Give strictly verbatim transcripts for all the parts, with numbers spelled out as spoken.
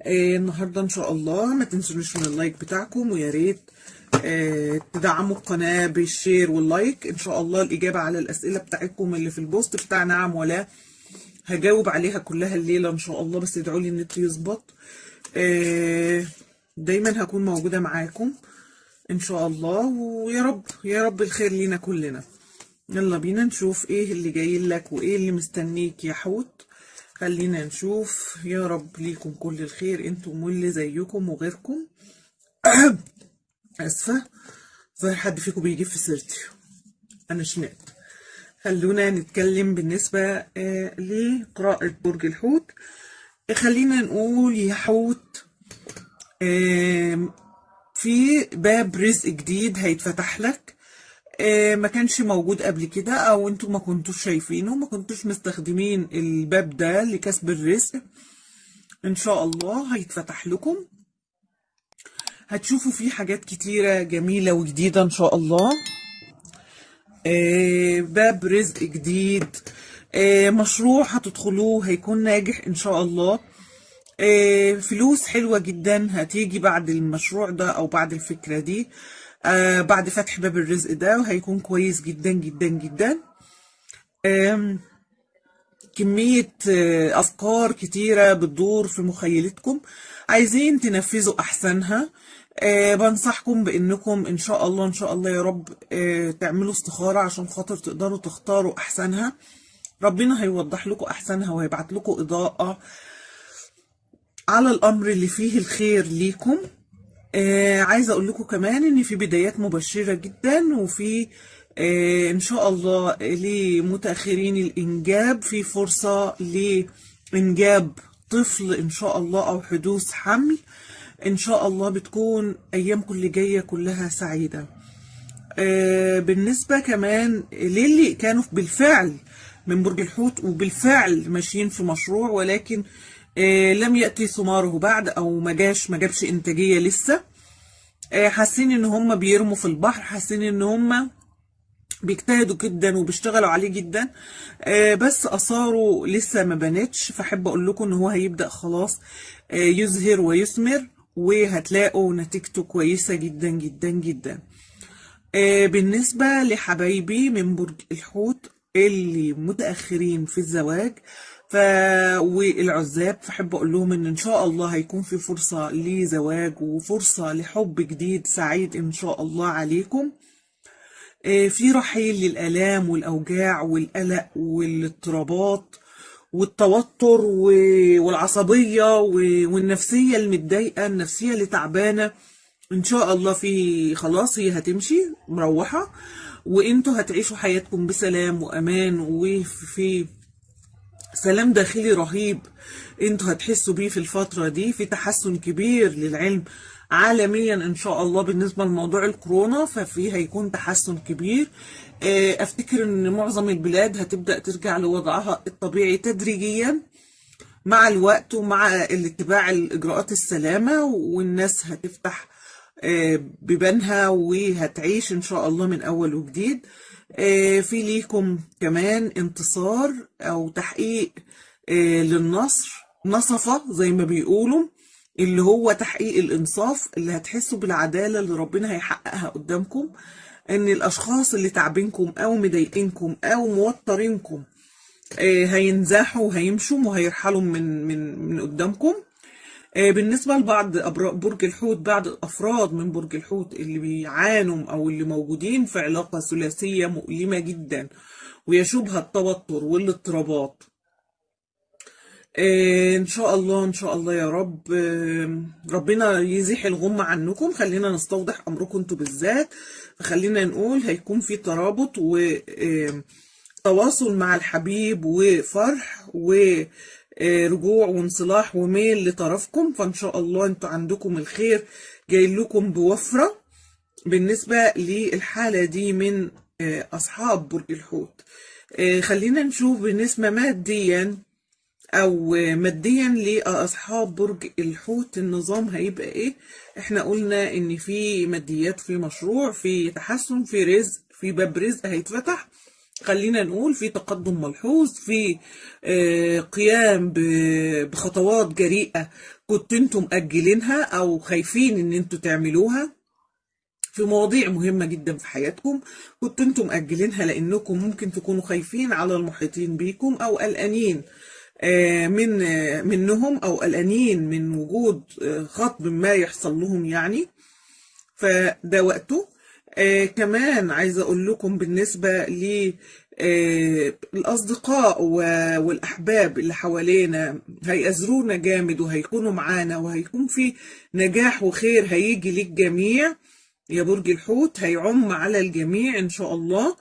آه النهارده ان شاء الله ما تنسونيش من اللايك بتاعكم، ويا ريت آه تدعموا القناه بالشير واللايك. ان شاء الله الاجابه على الاسئله بتاعتكم اللي في البوست بتاع نعم ولا هجاوب عليها كلها الليله ان شاء الله، بس ادعوا لي النت يظبط. آه دايما هكون موجوده معاكم ان شاء الله، ويا رب يا رب الخير لينا كلنا. يلا بينا نشوف ايه اللي جاي لك وايه اللي مستنيك يا حوت. خلينا نشوف. يا رب ليكم كل الخير انتم واللي زيكم وغيركم. اسفه ظاهر حد فيكم بيجيب في سيرتي، انا شنقت. خلونا نتكلم بالنسبه آه لقراءه برج الحوت. خلينا نقول يا حوت، آه في باب رزق جديد هيتفتح لك، آه ما كانش موجود قبل كده، او انتوا ما كنتوش شايفينه، ما كنتوش مستخدمين الباب ده لكسب الرزق. ان شاء الله هيتفتح لكم، هتشوفوا فيه حاجات كتيرة جميلة وجديدة ان شاء الله. آه باب رزق جديد، آه مشروع هتدخلوه هيكون ناجح ان شاء الله. آه فلوس حلوة جدا هتيجي بعد المشروع ده او بعد الفكرة دي، آه بعد فتح باب الرزق ده، وهيكون كويس جدا جدا جدا. آه كمية آه أفكار كتيرة بتدور في مخيلتكم، عايزين تنفذوا أحسنها. أه بنصحكم بأنكم إن شاء الله إن شاء الله يا رب أه تعملوا استخارة عشان خاطر تقدروا تختاروا أحسنها. ربنا هيوضح لكم أحسنها وهيبعت لكم إضاءة على الأمر اللي فيه الخير ليكم. أه عايزة أقول لكم كمان إن في بدايات مبشرة جدا، وفي أه إن شاء الله لمتأخرين الإنجاب في فرصة لإنجاب طفل إن شاء الله أو حدوث حمل. ان شاء الله بتكون ايامكم اللي جايه كلها سعيده. آه بالنسبه كمان للي كانوا بالفعل من برج الحوت وبالفعل ماشيين في مشروع، ولكن آه لم ياتي ثماره بعد، او ما جاش ما جابش انتاجيه لسه، آه حاسين ان هم بيرموا في البحر، حاسين ان هم بيجتهدوا جدا وبيشتغلوا عليه جدا، آه بس اثاره لسه ما بانتش. فاحب اقول لكم ان هو هيبدا خلاص آه يزهر ويثمر، وهتلاقوا نتيجته كويسة جدا جدا جدا. آه بالنسبة لحبايبي من برج الحوت اللي متأخرين في الزواج ف... والعزاب، فحب أقول لهم إن إن شاء الله هيكون في فرصة لزواج وفرصة لحب جديد سعيد إن شاء الله عليكم. آه في رحيل للآلام والأوجاع والقلق والاضطرابات والتوتر والعصبية والنفسية المتضايقة، النفسية اللي تعبانة. ان شاء الله في خلاص هي هتمشي مروحة، وانتوا هتعيشوا حياتكم بسلام وامان وفي سلام داخلي رهيب انتوا هتحسوا بيه في الفترة دي. في تحسن كبير للعلم عالميا ان شاء الله بالنسبة لموضوع الكورونا، ففي هيكون تحسن كبير. افتكر ان معظم البلاد هتبدأ ترجع لوضعها الطبيعي تدريجيا مع الوقت ومع اتباع الاجراءات السلامة، والناس هتفتح بيبانها وهتعيش ان شاء الله من اول وجديد. في ليكم كمان انتصار او تحقيق للنصر، نصفة زي ما بيقولوا، اللي هو تحقيق الانصاف، اللي هتحسوا بالعدالة اللي ربنا هيحققها قدامكم، ان الاشخاص اللي تعبينكم او مضايقينكم او موترينكم هينزاحوا وهيمشوا وهيرحلوا من من من قدامكم. بالنسبة لبعض برج الحوت، بعض الأفراد من برج الحوت اللي بيعانوا أو اللي موجودين في علاقة ثلاثية مؤلمة جدا ويشوبها التوتر والاضطرابات، إن شاء الله إن شاء الله يا رب ربنا يزيح الغمة عنكم. خلينا نستوضح أمركم انتوا بالذات، فخلينا نقول هيكون في ترابط وتواصل مع الحبيب وفرح ورجوع وانصلاح وميل لطرفكم، فإن شاء الله انتوا عندكم الخير جاي لكم بوفرة بالنسبة للحالة دي من أصحاب برج الحوت. خلينا نشوف بالنسبة ماديا او ماديا لاصحاب برج الحوت النظام هيبقى ايه. احنا قلنا ان في ماديات، في مشروع، في تحسن، في رزق، في باب رزق هيتفتح، خلينا نقول في تقدم ملحوظ في آه، قيام ب- بخطوات جريئة كنت انتم مأجلينها او خايفين ان انتم تعملوها في مواضيع مهمة جدا في حياتكم، كنت انتم مأجلينها لانكم ممكن تكونوا خايفين على المحيطين بيكم او قلقانين آه، من آه، منهم او قلقانين من وجود آه، خطب ما يحصل لهم يعني. فده وقته. آه كمان عايزة أقول لكم بالنسبة للأصدقاء والأحباب اللي حوالينا هيأزرونا جامد وهيكونوا معانا وهيكون في نجاح وخير هيجي للجميع يا برج الحوت، هيعم على الجميع إن شاء الله.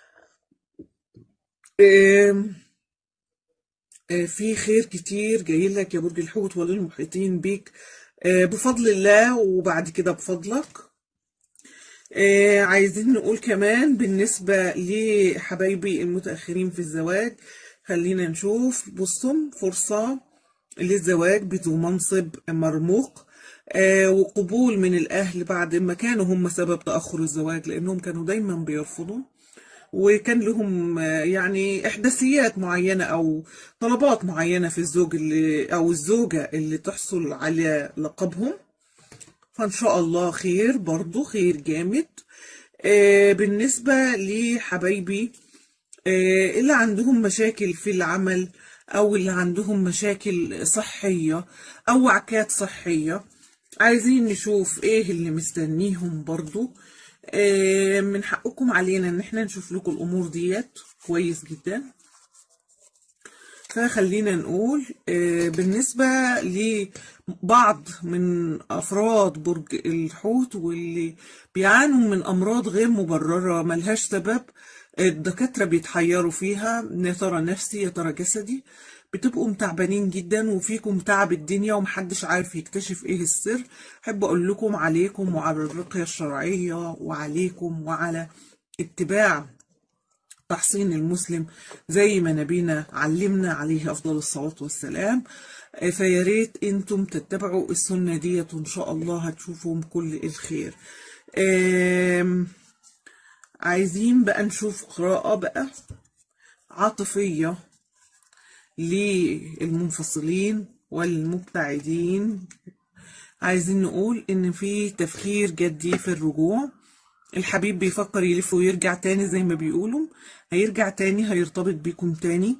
آه آه في خير كتير جاي لك يا برج الحوت وللمحيطين بيك آه بفضل الله وبعد كده بفضلك. آه عايزين نقول كمان بالنسبة لحبايبي المتأخرين في الزواج، خلينا نشوف بصوا فرصة للزواج بذو منصب مرموق آه وقبول من الأهل بعد ما كانوا هم سبب تأخر الزواج، لأنهم كانوا دايما بيرفضوا وكان لهم آه يعني إحداثيات معينة أو طلبات معينة في الزوج اللي أو الزوجة اللي تحصل على لقبهم. فإن شاء الله خير، برضو خير جامد. آه بالنسبة لحبايبي آه اللي عندهم مشاكل في العمل أو اللي عندهم مشاكل صحية أو وعكات صحية، عايزين نشوف إيه اللي مستنيهم برضو. آه من حقكم علينا إن احنا نشوف لكم الأمور ديت كويس جدا. فخلينا نقول آه بالنسبة لبعض من أفراد برج الحوت واللي بيعانوا من أمراض غير مبررة ملهاش سبب، الدكاترة بيتحيروا فيها، يا ترى نفسي يا ترى جسدي، بتبقوا متعبانين جدا وفيكم تعب الدنيا ومحدش عارف يكتشف ايه السر. احب اقول لكم عليكم وعلى الرقية الشرعية وعليكم وعلى اتباع تحصين المسلم زي ما نبينا علمنا عليه أفضل الصلاة والسلام. فياريت انتم تتبعوا السنة ديت وإن شاء الله هتشوفوا كل الخير. عايزين بقى نشوف قراءة بقى عاطفية للمنفصلين والمبتعدين. عايزين نقول إن في تفكير جدي في الرجوع، الحبيب بيفكر يلف ويرجع تاني زي ما بيقولوا، هيرجع تاني هيرتبط بيكم تاني.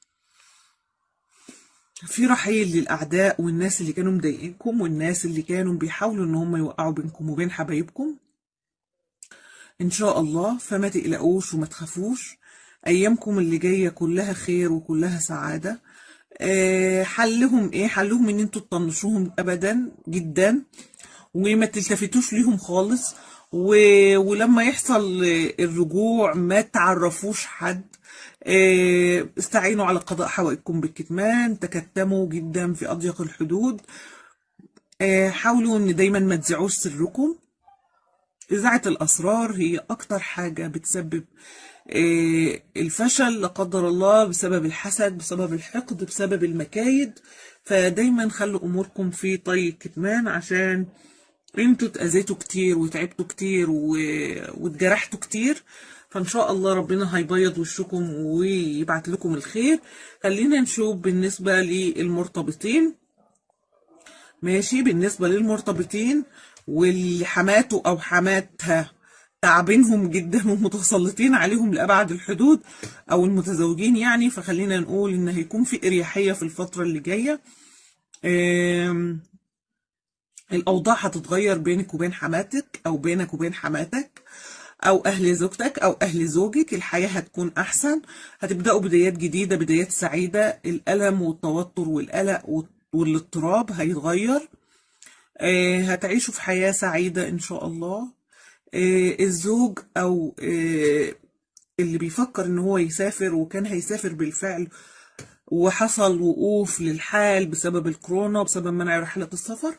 في رحيل للأعداء والناس اللي كانوا مضايقينكم والناس اللي كانوا بيحاولوا إن هم يوقعوا بينكم وبين حبايبكم إن شاء الله. فما تقلقوش وما تخافوش، أيامكم اللي جاية كلها خير وكلها سعادة. أه حلهم إيه؟ حلهم إن انتوا تطنشوهم أبدا جدا وما تلتفتوش ليهم خالص، و... ولما يحصل الرجوع ما تعرفوش حد. استعينوا على قضاء حوائجكم بالكتمان، تكتموا جدا في أضيق الحدود. حاولوا ان دايما ما تذيعوش سركم، إذاعة الأسرار هي أكتر حاجة بتسبب الفشل لا قدر الله، بسبب الحسد بسبب الحقد بسبب المكايد. فدايما خلوا أموركم في طي الكتمان عشان انتوا اتأذيتوا كتير وتعبتوا كتير و... واتجرحتوا كتير. فان شاء الله ربنا هيبيض وشكم ويبعت لكم الخير. خلينا نشوف بالنسبة للمرتبطين. ماشي، بالنسبة للمرتبطين واللي حماته او حماتها تعبينهم جدا ومتسلطين عليهم لأبعد الحدود او المتزوجين يعني، فخلينا نقول ان هيكون في اريحية في الفترة اللي جاية. ام... الأوضاع هتتغير بينك وبين حماتك أو بينك وبين حماتك أو أهل زوجتك أو أهل زوجك. الحياة هتكون أحسن، هتبدأوا بدايات جديدة، بدايات سعيدة. الألم والتوتر والقلق والاضطراب هيتغير. آه هتعيشوا في حياة سعيدة إن شاء الله. آه الزوج أو آه اللي بيفكر إن هو يسافر وكان هيسافر بالفعل وحصل وقوف للحال بسبب الكورونا بسبب منع رحلة السفر،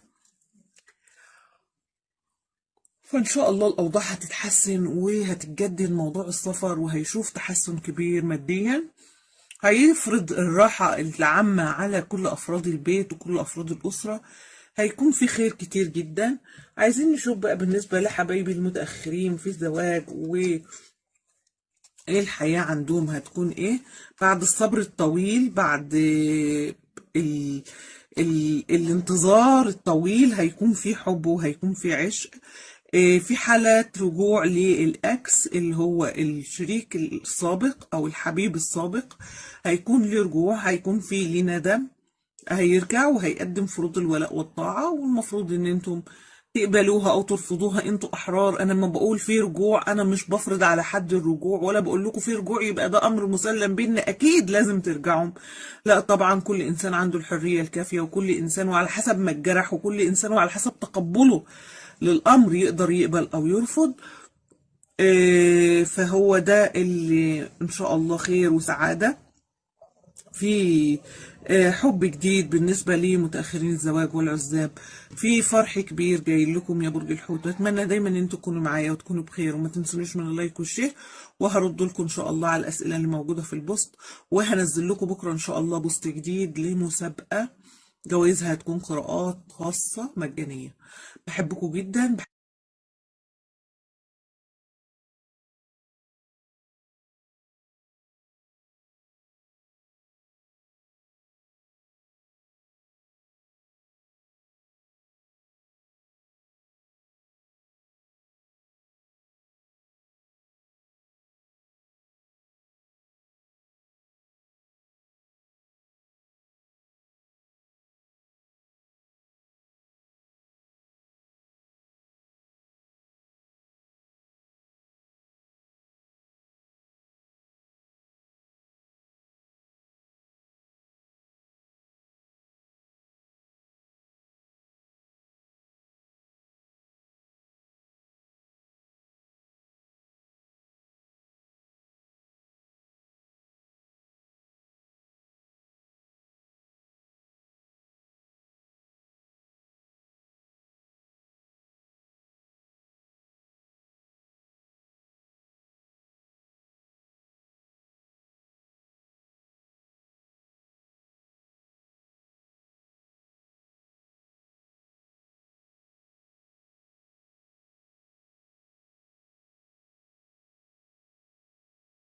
فإن شاء الله الأوضاع هتتحسن وهتتجدد موضوع السفر وهيشوف تحسن كبير ماديا، هيفرض الراحة العامة على كل أفراد البيت وكل أفراد الأسرة، هيكون في خير كتير جدا. عايزين نشوف بقى بالنسبة لحبايبي المتأخرين في الزواج و ايه الحياة عندهم هتكون ايه بعد الصبر الطويل، بعد ال... ال... الانتظار الطويل، هيكون في حب وهيكون في عشق. إيه، في حالة رجوع للأكس اللي هو الشريك السابق أو الحبيب السابق، هيكون ليه رجوع، هيكون في ليه ندم، هيرجع وهيقدم فروض الولاء والطاعة، والمفروض ان انتم تقبلوها او ترفضوها، انتوا احرار. انا لما بقول في رجوع انا مش بفرض على حد الرجوع، ولا بقول لكم في رجوع يبقى ده امر مسلم بينا اكيد لازم ترجعوا. لا طبعا، كل انسان عنده الحرية الكافية، وكل انسان وعلى حسب ما اتجرح، وكل انسان وعلى حسب تقبله للامر يقدر يقبل او يرفض. إيه، فهو ده اللي ان شاء الله خير وسعادة، في آه، حب جديد بالنسبة لمتأخرين الزواج والعزاب، في فرح كبير جاي لكم يا برج الحوت. بتمنى دايما ان انتوا تكونوا معايا وتكونوا بخير، وما تنسونيش من اللايك والشير، وهرد لكم ان شاء الله على الأسئلة اللي موجودة في البوست، وهنزل لكم بكرة ان شاء الله بوست جديد لمسابقة جوائزها هتكون قراءات خاصة مجانية. بحبكم جدا.